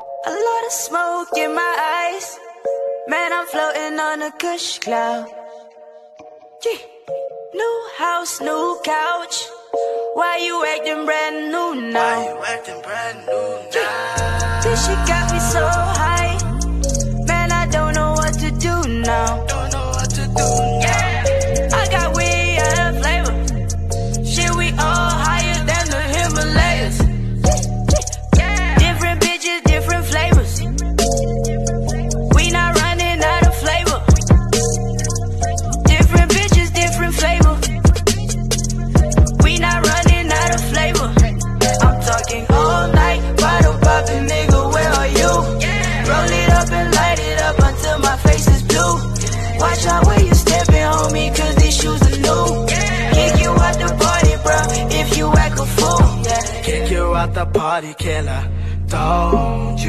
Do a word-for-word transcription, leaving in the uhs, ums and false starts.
A lot of smoke in my eyes. Man, I'm floating on a cush cloud. Yeah. New house, new couch. Why you acting brand new now? Why you acting brand new now? Yeah. This shit got me so high. Man, I don't know what to do now. Don't know what to do now. Yeah. I got weed and flavor. Shit, we all higher than the Himalayas. Yeah. Different bitches, different flavors. We not running out of flavor. Different bitches, different flavor. We not running out of flavor. I'm talking all night, bottle popping, nigga, where are you? Roll it up and light it up until my face is blue. Watch out where you stepping, homie, cause these shoes are new. Kick you out the party, bro, if you act a fool. Yeah. Kick you out the party, killer. Don't